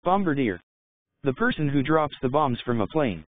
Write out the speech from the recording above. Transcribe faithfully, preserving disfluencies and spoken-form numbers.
Bombardier. The person who drops the bombs from a plane.